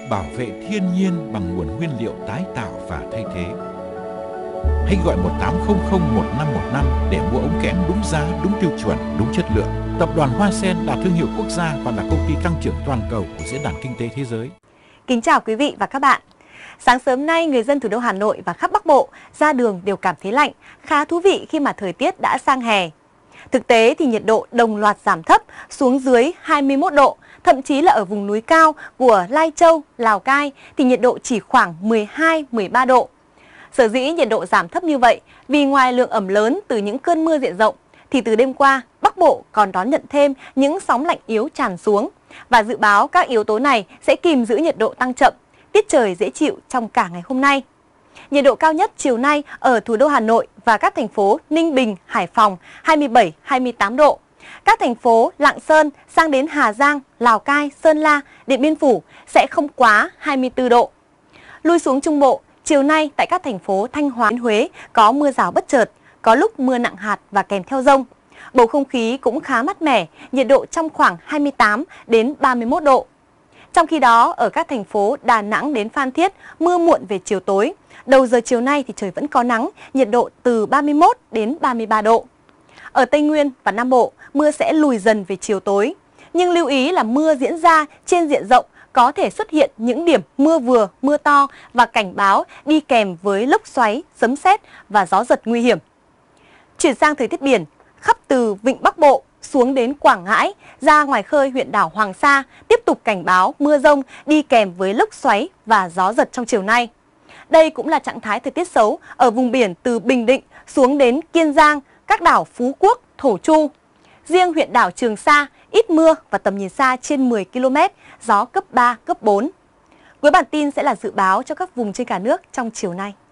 bảo vệ thiên nhiên bằng nguồn nguyên liệu tái tạo và thay thế. Hãy gọi 1800-1515 để mua ống kẽm đúng giá, đúng tiêu chuẩn, đúng chất lượng. Tập đoàn Hoa Sen là thương hiệu quốc gia và là công ty tăng trưởng toàn cầu của Diễn đàn Kinh tế Thế giới. Kính chào quý vị và các bạn. Sáng sớm nay, người dân thủ đô Hà Nội và khắp Bắc Bộ ra đường đều cảm thấy lạnh, khá thú vị khi mà thời tiết đã sang hè. Thực tế thì nhiệt độ đồng loạt giảm thấp xuống dưới 21 độ, thậm chí là ở vùng núi cao của Lai Châu, Lào Cai thì nhiệt độ chỉ khoảng 12-13 độ. Sở dĩ nhiệt độ giảm thấp như vậy vì ngoài lượng ẩm lớn từ những cơn mưa diện rộng thì từ đêm qua Bắc Bộ còn đón nhận thêm những sóng lạnh yếu tràn xuống và dự báo các yếu tố này sẽ kìm giữ nhiệt độ tăng chậm, tiết trời dễ chịu trong cả ngày hôm nay. Nhiệt độ cao nhất chiều nay ở thủ đô Hà Nội và các thành phố Ninh Bình, Hải Phòng 27-28 độ. Các thành phố Lạng Sơn sang đến Hà Giang, Lào Cai, Sơn La, Điện Biên Phủ sẽ không quá 24 độ. Lui xuống Trung Bộ, chiều nay tại các thành phố Thanh Hóa, Huế có mưa rào bất chợt, có lúc mưa nặng hạt và kèm theo dông. Bầu không khí cũng khá mát mẻ, nhiệt độ trong khoảng 28 đến 31 độ. Trong khi đó, ở các thành phố Đà Nẵng đến Phan Thiết, mưa muộn về chiều tối. Đầu giờ chiều nay thì trời vẫn có nắng, nhiệt độ từ 31 đến 33 độ. Ở Tây Nguyên và Nam Bộ, mưa sẽ lùi dần về chiều tối. Nhưng lưu ý là mưa diễn ra trên diện rộng, có thể xuất hiện những điểm mưa vừa, mưa to và cảnh báo đi kèm với lốc xoáy, sấm sét và gió giật nguy hiểm. Chuyển sang thời tiết biển, khắp từ Vịnh Bắc Bộ xuống đến Quảng Ngãi, ra ngoài khơi huyện đảo Hoàng Sa tiếp tục cảnh báo mưa rông đi kèm với lốc xoáy và gió giật trong chiều nay. Đây cũng là trạng thái thời tiết xấu ở vùng biển từ Bình Định xuống đến Kiên Giang, các đảo Phú Quốc, Thổ Chu. Riêng huyện đảo Trường Sa ít mưa và tầm nhìn xa trên 10 km, gió cấp 3, cấp 4. Cuối bản tin sẽ là dự báo cho các vùng trên cả nước trong chiều nay.